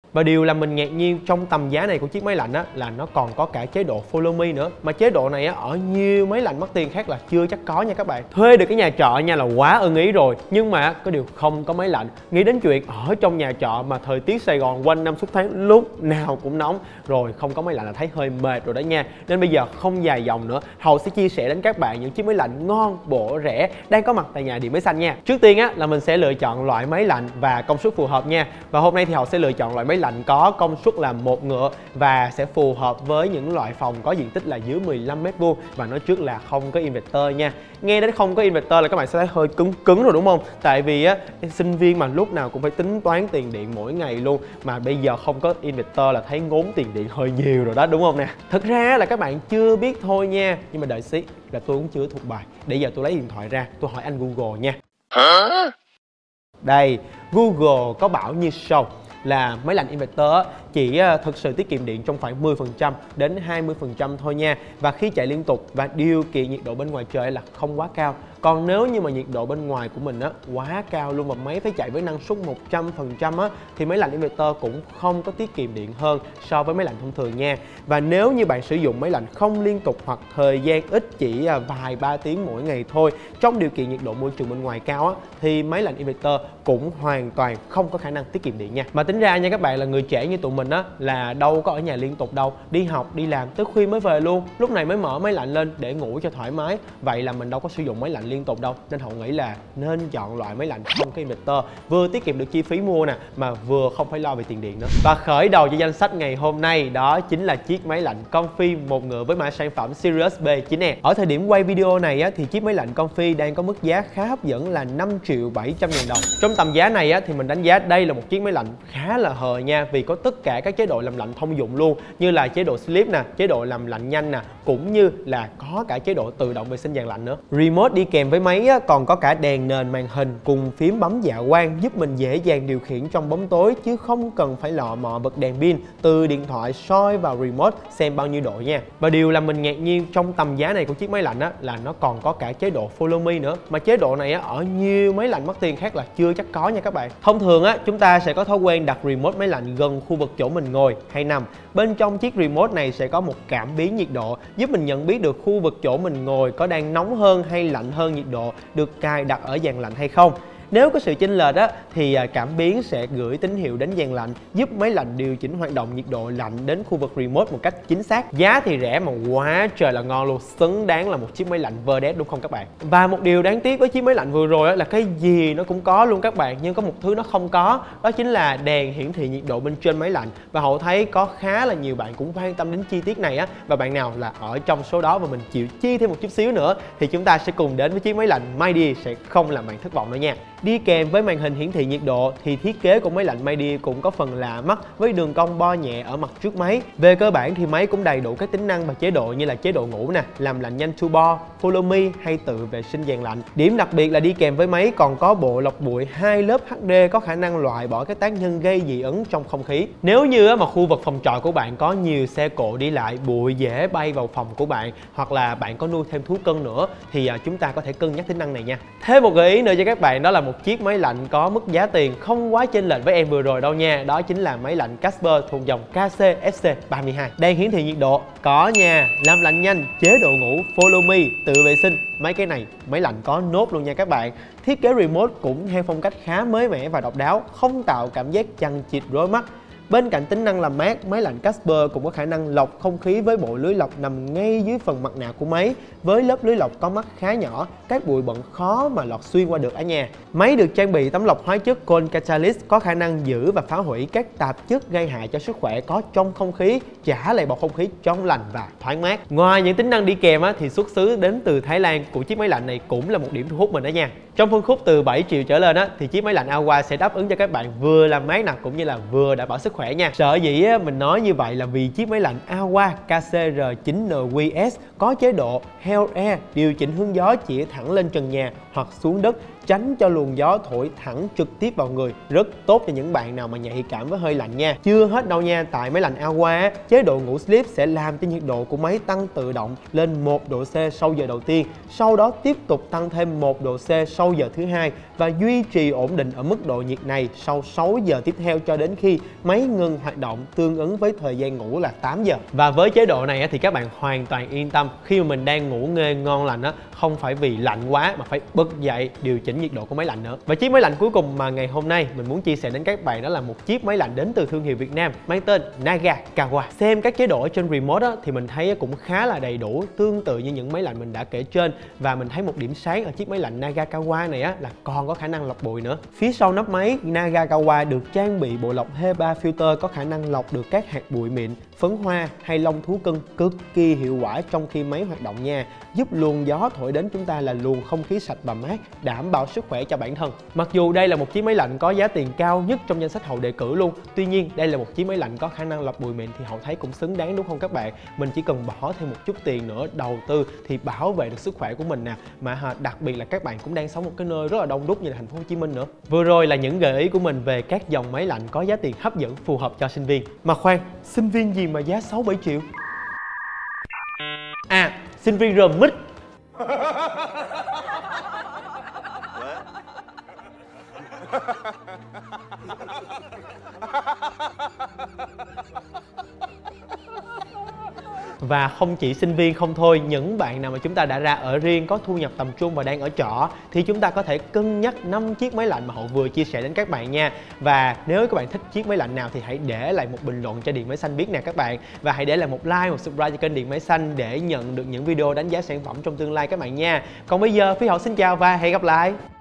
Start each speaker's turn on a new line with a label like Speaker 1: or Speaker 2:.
Speaker 1: Và điều làm mình ngạc nhiên trong tầm giá này của chiếc máy lạnh á, là nó còn có cả chế độ Follow Me nữa. Mà chế độ này á, ở nhiều máy lạnh mắc tiền khác là chưa chắc có nha các bạn. Thuê được cái nhà trọ nha là quá ưng ý rồi. Nhưng mà có điều không có máy lạnh. Nghĩ đến chuyện ở trong nhà trọ mà thời tiết Sài Gòn quanh năm suốt tháng lúc nào cũng nóng, rồi không có máy lạnh là thấy hơi mệt rồi đó nha. Nên bây giờ không dài dòng nữa, Hậu sẽ chia sẻ đến các bạn những chiếc máy lạnh ngon, bổ, rẻ đang có mặt tại nhà Điện Máy Xanh nha. Trước tiên á, là mình sẽ lựa chọn loại máy lạnh và công suất phù hợp nha. Và hôm nay thì Hậu sẽ lựa chọn loại máy lạnh có công suất là 1 ngựa và sẽ phù hợp với những loại phòng có diện tích là dưới 15 m². Và nói trước là không có inverter nha. Nghe đến không có inverter là các bạn sẽ thấy hơi cứng rồi đúng không? Tại vì á, sinh viên mà lúc nào cũng phải tính toán tiền điện mỗi ngày luôn, mà bây giờ không có inverter là thấy ngốn tiền điện hơi nhiều rồi đó đúng không nè. Thực ra là các bạn chưa biết thôi nha, nhưng mà đợi xí là tôi cũng chưa thuộc bài. Để giờ tôi lấy điện thoại ra, tôi hỏi anh Google nha. Đây, Google có bảo như sau là máy lạnh inverter chỉ thực sự tiết kiệm điện trong khoảng 10% đến 20% thôi nha. Và khi chạy liên tục và điều kiện nhiệt độ bên ngoài trời là không quá cao. Còn nếu như mà nhiệt độ bên ngoài của mình á quá cao luôn và máy phải chạy với năng suất 100% á, thì máy lạnh inverter cũng không có tiết kiệm điện hơn so với máy lạnh thông thường nha. Và nếu như bạn sử dụng máy lạnh không liên tục hoặc thời gian ít, chỉ vài 3 tiếng mỗi ngày thôi, trong điều kiện nhiệt độ môi trường bên ngoài cao á, thì máy lạnh inverter cũng hoàn toàn không có khả năng tiết kiệm điện nha. Mà tính ra nha các bạn, là người trẻ như tụi mình á là đâu có ở nhà liên tục đâu, đi học đi làm tới khuya mới về luôn, lúc này mới mở máy lạnh lên để ngủ cho thoải mái. Vậy là mình đâu có sử dụng máy lạnh liên tục đâu, nên Hậu nghĩ là nên chọn loại máy lạnh không có inverter, vừa tiết kiệm được chi phí mua nè, mà vừa không phải lo về tiền điện nữa. Và khởi đầu cho danh sách ngày hôm nay đó chính là chiếc máy lạnh Comfy 1 ngựa với mã sản phẩm Sirius B9E. Ở thời điểm quay video này á, thì chiếc máy lạnh Comfy đang có mức giá khá hấp dẫn là 5.700.000 đồng. Trong tầm giá này á, thì mình đánh giá đây là một chiếc máy lạnh khá là hời nha, vì có tất cả các chế độ làm lạnh thông dụng luôn, như là chế độ sleep nè, chế độ làm lạnh nhanh nè, cũng như là có cả chế độ tự động vệ sinh dàn lạnh nữa. Remote đi kèm với máy á, còn có cả đèn nền màn hình cùng phím bấm dạ quang, giúp mình dễ dàng điều khiển trong bóng tối chứ không cần phải lọ mọ bật đèn pin từ điện thoại soi vào remote xem bao nhiêu độ nha. Và điều làm mình ngạc nhiên trong tầm giá này của chiếc máy lạnh á, là nó còn có cả chế độ Follow Me nữa. Mà chế độ này á, ở nhiều máy lạnh mắc tiền khác là chưa chắc có nha các bạn. Thông thường á, chúng ta sẽ có thói quen đặt remote máy lạnh gần khu vực chỗ mình ngồi hay nằm. Bên trong chiếc remote này sẽ có một cảm biến nhiệt độ giúp mình nhận biết được khu vực chỗ mình ngồi có đang nóng hơn hay lạnh hơn nhiệt độ được cài đặt ở dàn lạnh hay không. Nếu có sự chênh lệch á, thì cảm biến sẽ gửi tín hiệu đến dàn lạnh, giúp máy lạnh điều chỉnh hoạt động nhiệt độ lạnh đến khu vực remote một cách chính xác. Giá thì rẻ mà quá trời là ngon luôn, xứng đáng là một chiếc máy lạnh Verdes đúng không các bạn? Và một điều đáng tiếc với chiếc máy lạnh vừa rồi á, là cái gì nó cũng có luôn các bạn, nhưng có một thứ nó không có, đó chính là đèn hiển thị nhiệt độ bên trên máy lạnh. Và Hậu thấy có khá là nhiều bạn cũng quan tâm đến chi tiết này á, và bạn nào là ở trong số đó và mình chịu chi thêm một chút xíu nữa thì chúng ta sẽ cùng đến với chiếc máy lạnh MyDear sẽ không làm bạn thất vọng nữa nha. Đi kèm với màn hình hiển thị nhiệt độ thì thiết kế của máy lạnh MyDear cũng có phần lạ mắt với đường cong bo nhẹ ở mặt trước máy. Về cơ bản thì máy cũng đầy đủ các tính năng và chế độ như là chế độ ngủ nè, làm lạnh nhanh to bo, Follow Me hay tự vệ sinh dàn lạnh. Điểm đặc biệt là đi kèm với máy còn có bộ lọc bụi 2 lớp HD có khả năng loại bỏ các tác nhân gây dị ứng trong không khí. Nếu như mà khu vực phòng trọ của bạn có nhiều xe cộ đi lại, bụi dễ bay vào phòng của bạn, hoặc là bạn có nuôi thêm thú cưng nữa thì chúng ta có thể cân nhắc tính năng này nha. Thêm một gợi ý nữa cho các bạn, đó là một chiếc máy lạnh có mức giá tiền không quá chênh lệch với em vừa rồi đâu nha. Đó chính là máy lạnh Casper thuộc dòng KC-SC32. Đèn hiển thị nhiệt độ có nha, làm lạnh nhanh, chế độ ngủ, Follow Me, tự vệ sinh. Mấy cái này máy lạnh có nốt luôn nha các bạn. Thiết kế remote cũng theo phong cách khá mới mẻ và độc đáo, không tạo cảm giác chằng chịt rối mắt. Bên cạnh tính năng làm mát, máy lạnh Casper cũng có khả năng lọc không khí với bộ lưới lọc nằm ngay dưới phần mặt nạ của máy. Với lớp lưới lọc có mắt khá nhỏ, các bụi bẩn khó mà lọt xuyên qua được ở nhà. Máy được trang bị tấm lọc hóa chất Cold Catalyst có khả năng giữ và phá hủy các tạp chất gây hại cho sức khỏe có trong không khí, trả lại bầu không khí trong lành và thoáng mát. Ngoài những tính năng đi kèm thì xuất xứ đến từ Thái Lan của chiếc máy lạnh này cũng là một điểm thu hút mình đó nha. Trong phân khúc từ 7 triệu trở lên thì chiếc máy lạnh Aowa sẽ đáp ứng cho các bạn vừa làm mát nè, cũng như là vừa đảm bảo sức khỏe nha. Sở dĩ mình nói như vậy là vì chiếc máy lạnh Aowa KCR9NWS có chế độ Hell Air điều chỉnh hướng gió chĩa thẳng lên trần nhà hoặc xuống đất, tránh cho luồng gió thổi thẳng trực tiếp vào người, rất tốt cho những bạn nào mà nhạy cảm với hơi lạnh nha. Chưa hết đâu nha, tại máy lạnh Awa chế độ ngủ sleep sẽ làm cho nhiệt độ của máy tăng tự động lên 1 độ C sau giờ đầu tiên, sau đó tiếp tục tăng thêm 1 độ C sau giờ thứ hai và duy trì ổn định ở mức độ nhiệt này sau 6 giờ tiếp theo cho đến khi máy ngừng hoạt động, tương ứng với thời gian ngủ là 8 giờ. Và với chế độ này thì các bạn hoàn toàn yên tâm khi mà mình đang ngủ nghê ngon lành á, không phải vì lạnh quá mà phải bật dậy điều chỉnh nhiệt độ của máy lạnh nữa. Và chiếc máy lạnh cuối cùng mà ngày hôm nay mình muốn chia sẻ đến các bạn đó là một chiếc máy lạnh đến từ thương hiệu Việt Nam mang tên Nagakawa. Xem các chế độ ở trên remote á, thì mình thấy cũng khá là đầy đủ, tương tự như những máy lạnh mình đã kể trên, và mình thấy một điểm sáng ở chiếc máy lạnh Nagakawa này á là còn có khả năng lọc bụi nữa. Phía sau nắp máy, Nagakawa được trang bị bộ lọc HEPA filter có khả năng lọc được các hạt bụi mịn, phấn hoa hay lông thú cưng cực kỳ hiệu quả trong khi máy hoạt động nha, giúp luồng gió thổi đến chúng ta là luồng không khí sạch và mát, đảm bảo sức khỏe cho bản thân. Mặc dù đây là một chiếc máy lạnh có giá tiền cao nhất trong danh sách Hậu đề cử luôn, tuy nhiên đây là một chiếc máy lạnh có khả năng lọc bụi mịn thì Hậu thấy cũng xứng đáng, đúng không các bạn? Mình chỉ cần bỏ thêm một chút tiền nữa đầu tư thì bảo vệ được sức khỏe của mình nè, mà đặc biệt là các bạn cũng đang sống một cái nơi rất là đông đúc như là thành phố Hồ Chí Minh nữa. Vừa rồi là những gợi ý của mình về các dòng máy lạnh có giá tiền hấp dẫn phù hợp cho sinh viên. Mà khoan, sinh viên gì mà giá 6-7 triệu? À, sinh viên RMIT. Và không chỉ sinh viên không thôi, những bạn nào mà chúng ta đã ra ở riêng, có thu nhập tầm trung và đang ở trọ thì chúng ta có thể cân nhắc 5 chiếc máy lạnh mà Hậu vừa chia sẻ đến các bạn nha. Và nếu các bạn thích chiếc máy lạnh nào thì hãy để lại một bình luận cho Điện Máy Xanh biết nè các bạn. Và hãy để lại một like, một subscribe cho kênh Điện Máy Xanh để nhận được những video đánh giá sản phẩm trong tương lai các bạn nha. Còn bây giờ, Phi Hậu xin chào và hẹn gặp lại.